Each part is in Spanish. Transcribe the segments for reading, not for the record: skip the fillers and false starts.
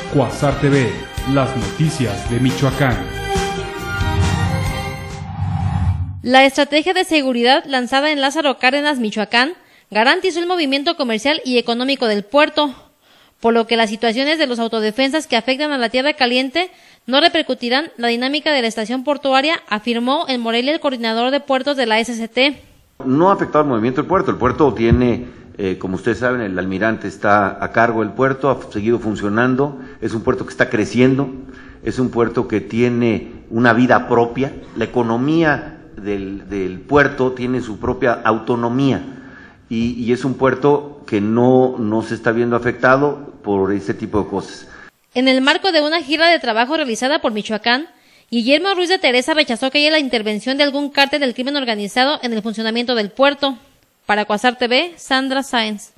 Cuasar TV, las noticias de Michoacán. La estrategia de seguridad lanzada en Lázaro Cárdenas, Michoacán, garantizó el movimiento comercial y económico del puerto, por lo que las situaciones de los autodefensas que afectan a la Tierra Caliente no repercutirán la dinámica de la estación portuaria, afirmó en Morelia el coordinador de puertos de la SCT. No ha afectado el movimiento del puerto. El puerto tiene, como ustedes saben, el almirante está a cargo del puerto, ha seguido funcionando, es un puerto que está creciendo, es un puerto que tiene una vida propia, la economía del puerto tiene su propia autonomía y es un puerto que no se está viendo afectado por ese tipo de cosas. En el marco de una gira de trabajo realizada por Michoacán, Guillermo Ruiz de Teresa rechazó que haya la intervención de algún cártel del crimen organizado en el funcionamiento del puerto. Para Cuasar TV, Sandra Sáenz.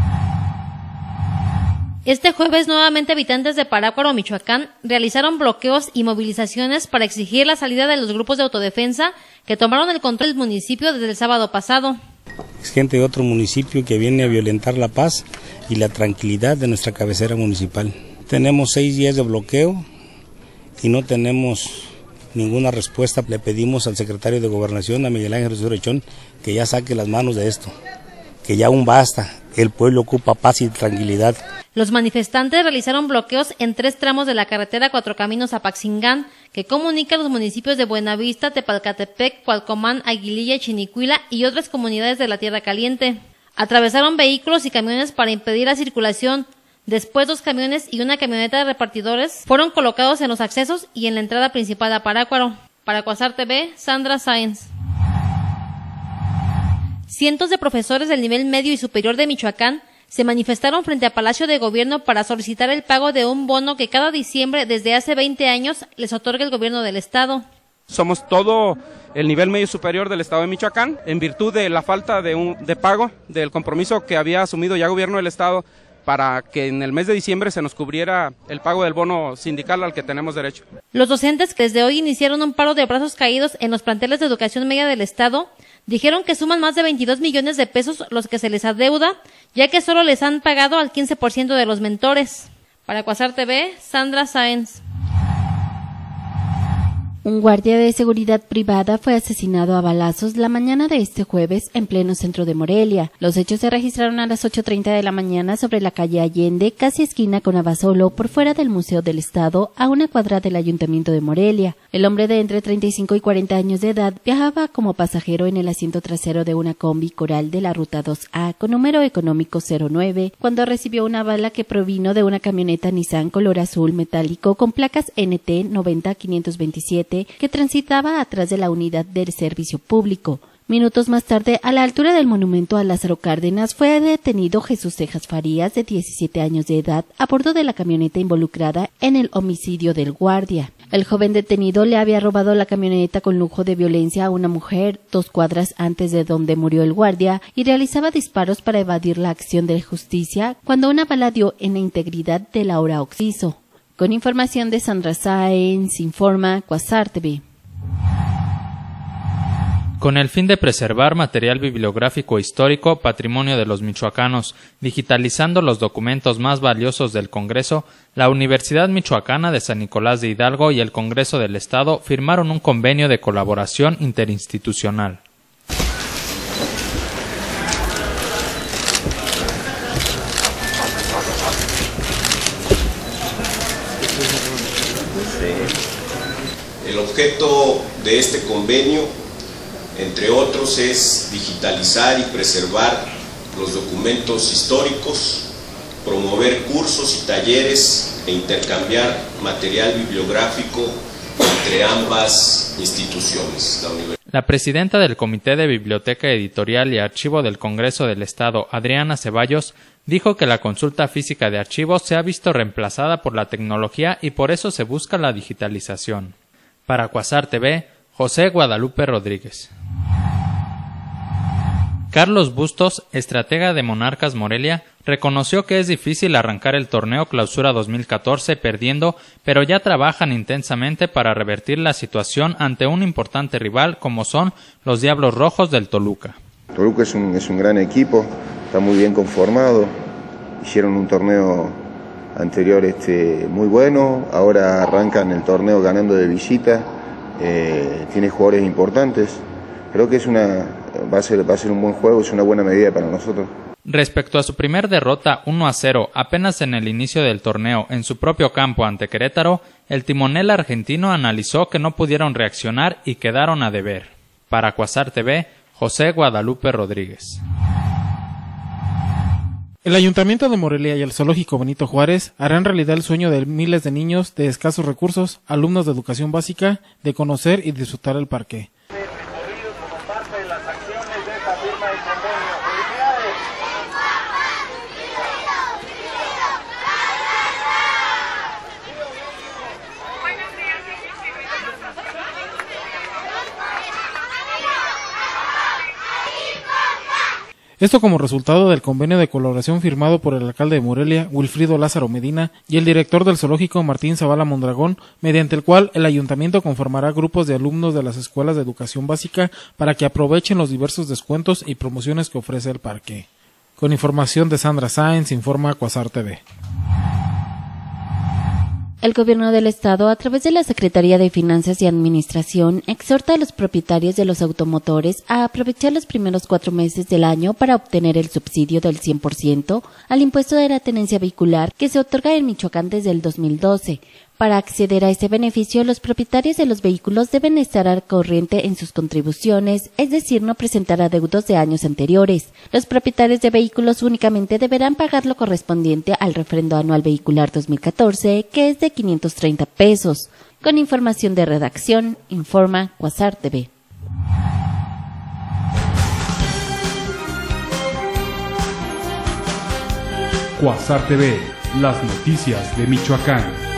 Este jueves, nuevamente habitantes de Parácuaro, Michoacán, realizaron bloqueos y movilizaciones para exigir la salida de los grupos de autodefensa que tomaron el control del municipio desde el sábado pasado. Es gente de otro municipio que viene a violentar la paz y la tranquilidad de nuestra cabecera municipal. Tenemos 6 días de bloqueo y no tenemos ninguna respuesta. Le pedimos al secretario de Gobernación, a Miguel Ángel Resurrechón, que ya saque las manos de esto, que ya aún basta. El pueblo ocupa paz y tranquilidad. Los manifestantes realizaron bloqueos en 3 tramos de la carretera Cuatro Caminos a Paxingán, que comunica los municipios de Buenavista, Tepalcatepec, Cualcomán, Aguililla, Chinicuila y otras comunidades de la Tierra Caliente. Atravesaron vehículos y camiones para impedir la circulación. Después 2 camiones y una camioneta de repartidores fueron colocados en los accesos y en la entrada principal a Parácuaro. Para Cuasar TV, Sandra Sáenz. Cientos de profesores del nivel medio y superior de Michoacán se manifestaron frente a Palacio de Gobierno para solicitar el pago de un bono que cada diciembre desde hace 20 años les otorga el gobierno del estado. Somos todo el nivel medio superior del estado de Michoacán, en virtud de la falta de pago del compromiso que había asumido ya el gobierno del estado para que en el mes de diciembre se nos cubriera el pago del bono sindical al que tenemos derecho. Los docentes que desde hoy iniciaron un paro de brazos caídos en los planteles de educación media del estado dijeron que suman más de 22 millones de pesos los que se les adeuda, ya que solo les han pagado al 15% de los mentores. Para Cuasar TV, Sandra Sáenz. Un guardia de seguridad privada fue asesinado a balazos la mañana de este jueves en pleno centro de Morelia. Los hechos se registraron a las 8:30 de la mañana sobre la calle Allende, casi esquina con Abasolo, por fuera del Museo del Estado, a una cuadra del Ayuntamiento de Morelia. El hombre de entre 35 y 40 años de edad viajaba como pasajero en el asiento trasero de una combi Coral de la Ruta 2A con número económico 09, cuando recibió una bala que provino de una camioneta Nissan color azul metálico con placas NT 90527 que transitaba atrás de la unidad del servicio público. Minutos más tarde, a la altura del monumento a Lázaro Cárdenas, fue detenido Jesús Cejas Farías, de 17 años de edad, a bordo de la camioneta involucrada en el homicidio del guardia. El joven detenido le había robado la camioneta con lujo de violencia a una mujer 2 cuadras antes de donde murió el guardia y realizaba disparos para evadir la acción de justicia cuando una bala dio en la integridad de Laura Oxiso. Con información de Sandra Sáenz, informa Cuasar TV. Con el fin de preservar material bibliográfico histórico, patrimonio de los michoacanos, digitalizando los documentos más valiosos del Congreso, la Universidad Michoacana de San Nicolás de Hidalgo y el Congreso del Estado firmaron un convenio de colaboración interinstitucional. El objeto de este convenio, entre otros, es digitalizar y preservar los documentos históricos, promover cursos y talleres e intercambiar material bibliográfico entre ambas instituciones. La presidenta del Comité de Biblioteca Editorial y Archivo del Congreso del Estado, Adriana Ceballos, dijo que la consulta física de archivos se ha visto reemplazada por la tecnología y por eso se busca la digitalización. Para Cuasar TV, José Guadalupe Rodríguez. Carlos Bustos, estratega de Monarcas Morelia, reconoció que es difícil arrancar el torneo Clausura 2014 perdiendo, pero ya trabajan intensamente para revertir la situación ante un importante rival como son los Diablos Rojos del Toluca. Toluca es un gran equipo, está muy bien conformado, hicieron un torneo anterior muy bueno, ahora arrancan el torneo ganando de visita, tiene jugadores importantes, creo que va a ser un buen juego, es una buena medida para nosotros. Respecto a su primer derrota 1-0 apenas en el inicio del torneo en su propio campo ante Querétaro, el timonel argentino analizó que no pudieron reaccionar y quedaron a deber. Para Cuasar TV, José Guadalupe Rodríguez. El Ayuntamiento de Morelia y el Zoológico Benito Juárez harán realidad el sueño de miles de niños de escasos recursos, alumnos de educación básica, de conocer y disfrutar el parque. Esto como resultado del convenio de colaboración firmado por el alcalde de Morelia, Wilfrido Lázaro Medina, y el director del zoológico, Martín Zavala Mondragón, mediante el cual el ayuntamiento conformará grupos de alumnos de las escuelas de educación básica para que aprovechen los diversos descuentos y promociones que ofrece el parque. Con información de Sandra Sáenz, informa Cuasar TV. El Gobierno del Estado, a través de la Secretaría de Finanzas y Administración, exhorta a los propietarios de los automotores a aprovechar los primeros 4 meses del año para obtener el subsidio del 100% al impuesto de la tenencia vehicular que se otorga en Michoacán desde el 2012. Para acceder a este beneficio, los propietarios de los vehículos deben estar al corriente en sus contribuciones, es decir, no presentar adeudos de años anteriores. Los propietarios de vehículos únicamente deberán pagar lo correspondiente al refrendo anual vehicular 2014, que es de 530 pesos. Con información de redacción, informa Cuasar TV. Cuasar TV, las noticias de Michoacán.